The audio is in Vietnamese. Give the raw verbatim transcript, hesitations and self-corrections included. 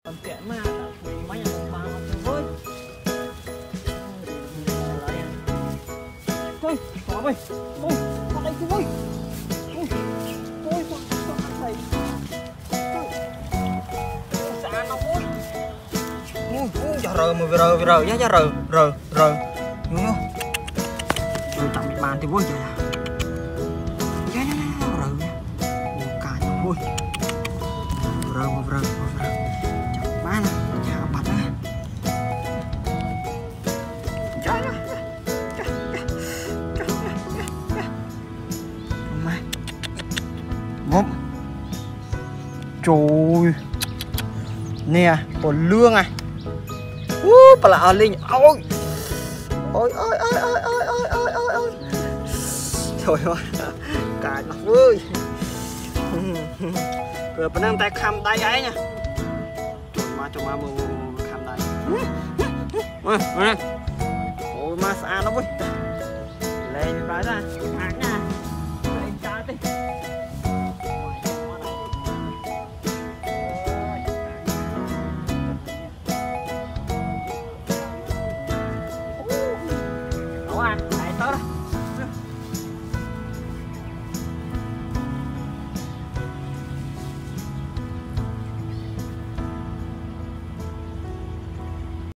Còn kệ mà mình mấy nhà ba thôi. Thôi, bỏ đi. Thôi, bắt đây thôi. Thôi, thôi, thôi, thôi, thầy. Xa nó ôi. Ui, ui, giờ rờ mà rờ rờ nhá, rờ rờ rờ. Nghe không? Rồi chậm bị bàn thì vui trời à. Dạ dạ dạ rờ nha. Ui, cả nhau vui. Rờ mà rờ mà rờ. Chậm bàn nhà bật á. Dạ dạ dạ. Mai. Ngốm. Trời. Nè, còn lương à. Ú, bà là ở linh. Ôi. Ôi ôi ôi ôi ôi ôi ôi ôi ôi. Trời ơi. Cái nó vui. Rồi bà năng tay khăm tay ấy nha. Trời má cho má mơ khăm tay. Ôi, ôi. Ôi má xa nó vui. Lên cái ra.